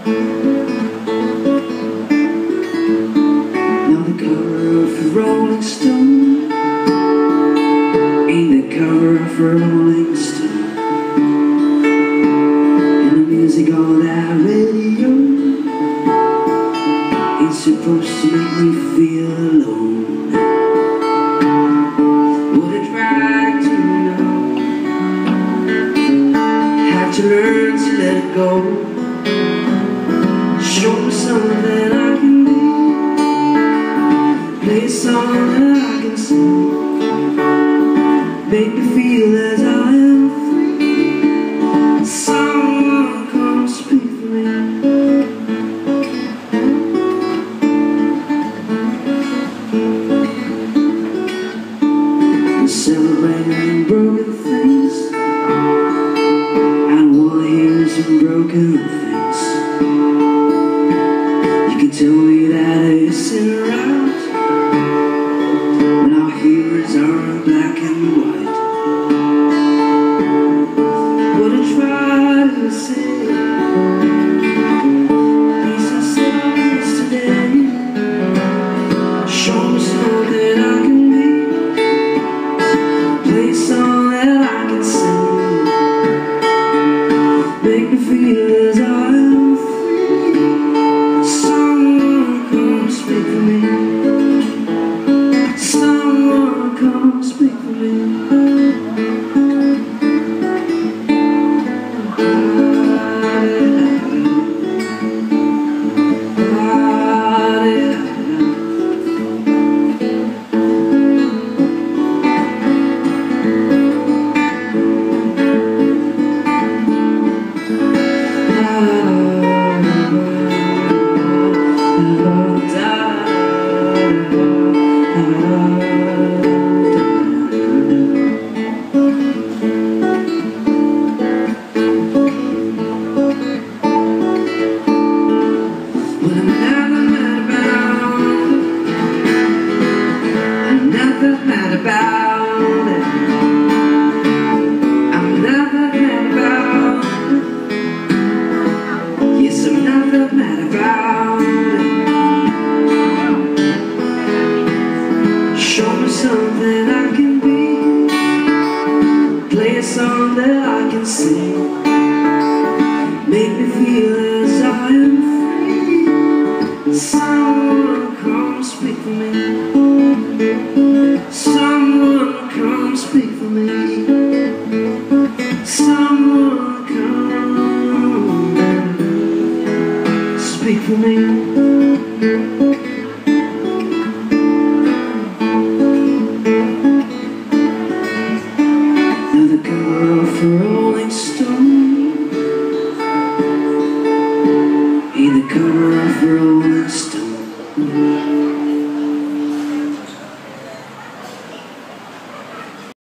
Now the cover of a Rolling Stone ain't the cover of a Rolling Stone. And the music on that radio ain't supposed to make me feel alone. What I tried to know, had to learn to let it go. Show me something I can be, play a song that I can sing, make me feel as I am free. Someone come speak for me. Celebrating broken things, I don't wanna hear some broken things. You can tell me that it's right when our heroes are black and white. What I try to say, these are songs today. Show me something I can be, play a song that I can sing, make me feel as I am free. Someone come speak for me. Someone come speak for me. Show me something I can be, play a song that I can sing, make me feel as I am free. Someone come speak for me. Someone come speak for me. Someone come speak for me.